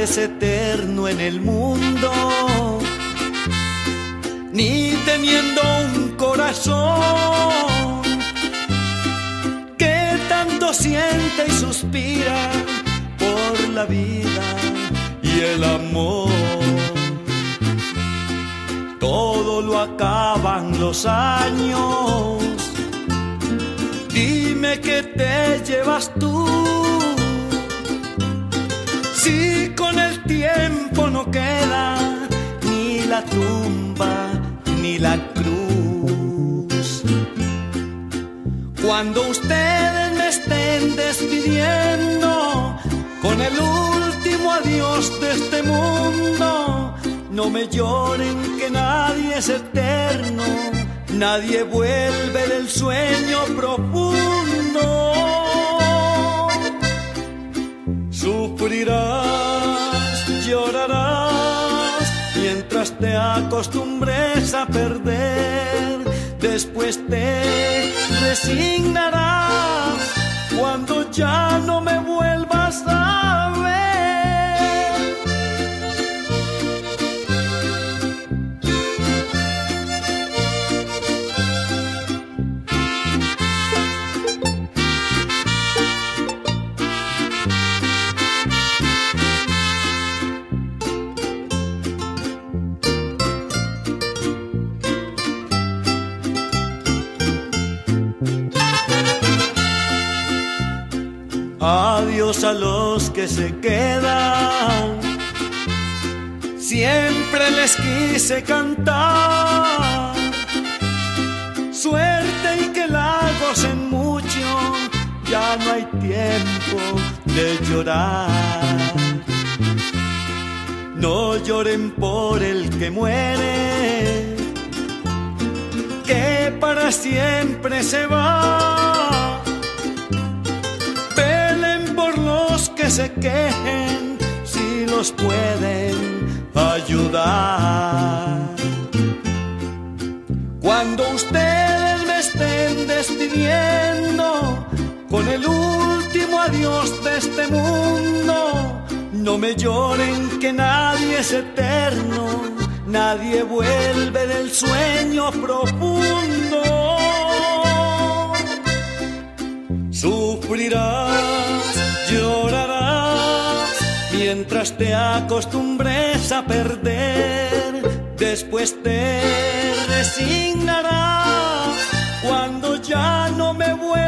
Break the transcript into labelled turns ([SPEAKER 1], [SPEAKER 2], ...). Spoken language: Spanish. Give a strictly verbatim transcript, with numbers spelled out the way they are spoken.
[SPEAKER 1] es eterno en el mundo, ni teniendo un corazón que tanto siente y suspira por la vida y el amor. Todo lo acaban los años, dime qué te llevas tú, si con el tiempo no queda ni la tumba ni la cruz. Cuando ustedes me estén despidiendo con el último adiós de este mundo, no me lloren que nadie es eterno, nadie vuelve del sueño profundo. Sufrirás, llorarás, mientras te acostumbres a perder. Después te resignarás cuando ya no me vuelvas a ver. Adiós a los que se quedan, siempre les quise cantar. Suerte y que la gocen mucho, ya no hay tiempo de llorar. No lloren por el que muere, que para siempre se va. Que se quejen si los pueden ayudar. Cuando ustedes me estén despidiendo con el último adiós de este mundo, no me lloren que nadie es eterno, nadie vuelve del sueño profundo. Sufrirás, llorarás, mientras te acostumbres a perder. Después te resignarás cuando ya no me vuelvas